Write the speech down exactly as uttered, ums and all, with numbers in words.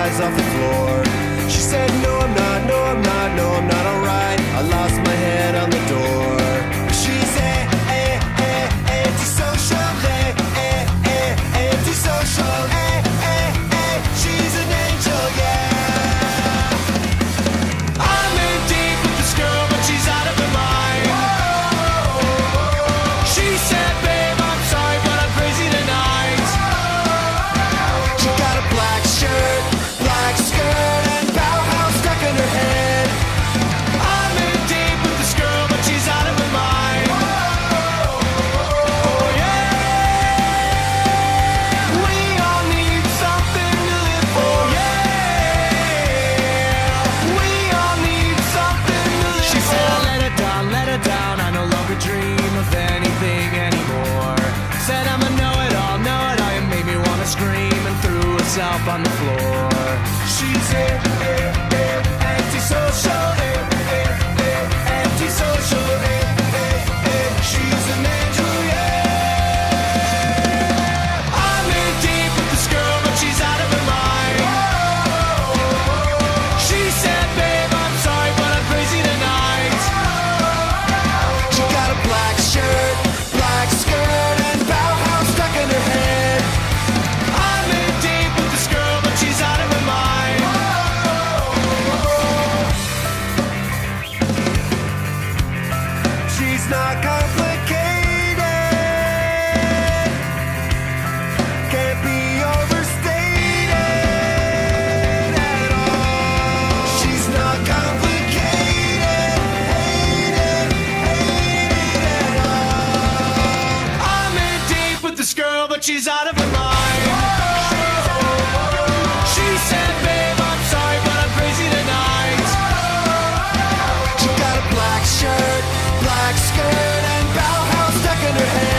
eyes off the floor. She said, no, I'm not, no, I'm not, no, I'm not alright. I lost my head on the door. She's a, a, a, antisocial, a, a, a, antisocial, a, a, a, she's an angel, yeah. I'm in deep with this girl, but she's out of her mind. She said, babe, I'm sorry, but I'm crazy tonight. She got a black shirt, black skirt, and Bauhaus stuck in her head. I'm in deep with this girl, but she's out of her mind. Oh yeah, we all need something to live for. Yeah, we all need something to live for. She said, let her down, let her down. I no longer dream of anything anymore. Said I'm a know-it-all, know-it-all. You made me wanna scream and threw herself on the floor. She's a, a, a antisocial, a, a, a, antisocial, a, a, a, she's an angel, yeah. I'm in deep with this girl, but she's out of her mind. She said, babe, I'm sorry, but I'm crazy tonight. She got a black shirt, black skirt, and Bauhaus stuck in her head. I'm in deep with this girl, but she's out of her mind. Oh yeah, we all need something to live for. Yeah, we all need something to live for. She said, let her down, let her down. I no longer dream of anything anymore. Said I'm a know-it-all, know-it-all. You made me wanna scream and threw herself on the floor. She's a, a, a, antisocial, a, a, a, antisocial, a, a, a, she's an angel, yeah. I'm in deep with this girl, but she's out of her mind. She got a black shirt, black skirt, and Bauhaus stuck in her head. I'm in deep with this girl, but she's out of her mind. She's not complicated, can't be overstated at all. She's not complicated, hated, hated at all. I'm in deep with this girl, but she's out of her mind. She said, babe, I'm sorry, but I'm crazy tonight. She got a black shirt, black skirt, and Bauhaus stuck in her head.